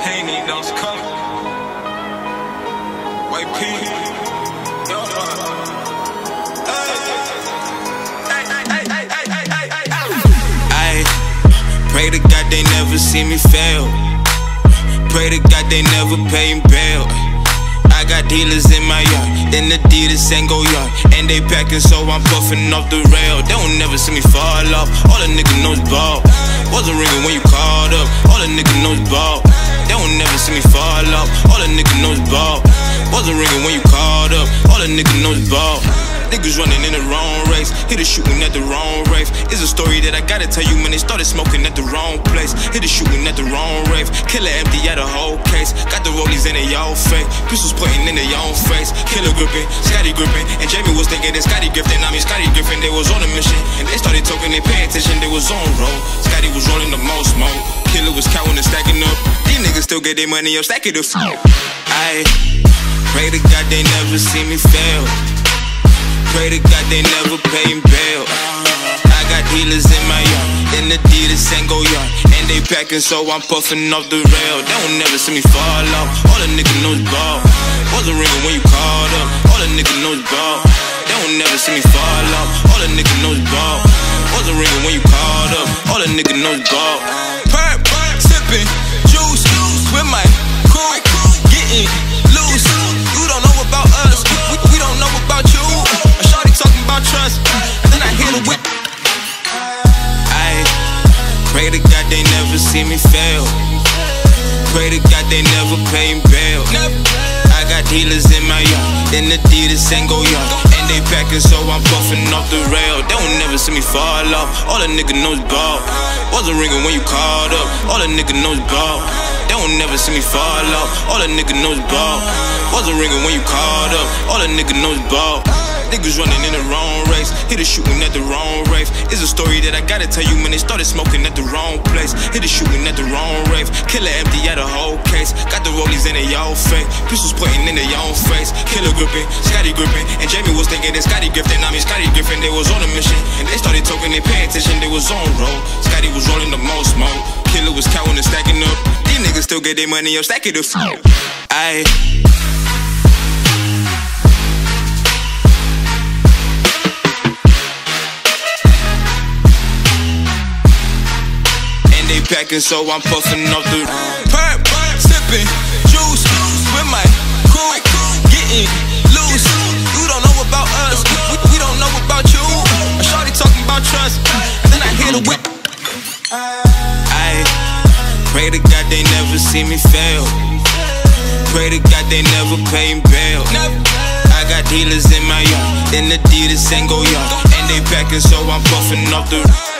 Ain't even know it's coming. White peas. Pray to God they never see me fail. Pray to God they never pay me bail. I got dealers in my yard, then Adidas ain't go yard, and they packing so I'm puffing off the rail. They won't never see me fall off. All a nigga knows ball. Wasn't ringing when you called up. All a nigga knows ball. They won't never see me fall off. All a nigga knows ball. Wasn't ringing when you called up. All a nigga knows ball. Niggas running in the wrong race, hit a shooting at the wrong rave. It's a story that I gotta tell you when they started smoking at the wrong place. Hit a shooting at the wrong rave, killer empty at a whole case. Got the rollies in their y'all fake, pistols pointing in their own face. Killer gripping, Scotty gripping, and Jamie was thinking that Scotty Griffin, I mean Scotty Griffin. They was on a mission, and they started talking, they pay attention, they was on roll. Scotty was rolling the most smoke, killer was counting and stacking up. These niggas still get their money up, stack it up. I pray to God they never see me fail. Pray to God they never pay me bail. I got dealers in my yard, then Adidas ain't go yard, and they packing so I'm puffing off the rail. They won't never see me fall off. All a nigga knows ball. Wasn't ringing when you called up. All a nigga knows ball. They won't never see me fall off. All a nigga knows ball. Wasn't ringing when you called up. All a nigga knows ball. Perp, sipping juice with my crew, getting loose. You don't know about us, we don't know about you. Talking about trust, and then I hit a whip. I pray to God they never see me fail. Pray to God they never pay me bail. I got dealers in my yard, then Adidas ain't go yard, and they packing so I'm puffing off the rail. They won't never see me fall off. All a nigga knows ball. Wasn't ringing when you called up. All a nigga knows ball. They won't never see me fall off. All a nigga knows ball. Wasn't ringing when you called up. All a nigga knows ball. Niggas running in the wrong race, hit a shooting at the wrong rave. It's a story that I gotta tell you when they started smoking at the wrong place. Hit a shooting at the wrong rave, killer empty at a whole case. Got the rollies in their y'all fake, pistols pointing in their own face. Killer gripping, Scotty gripping, and Jamie was thinking that Scotty Griffin, I mean Scotty Griffin. They was on a mission, and they started talking, they pay attention, they was on roll. Scotty was rolling the most smoke, killer was counting and stacking up. These niggas still get their money up, stack it up. They packing so I'm puffing off the perp, sipping juice with my crew, getting loose. You don't know about us, we don't know about you. A shorty talking about trust, and then I hit a whip. I pray to God they never see me fail. Pray to God they never pay me bail. I got dealers in my yard, then Adidas ain't go yard, and they packing so I'm puffing off the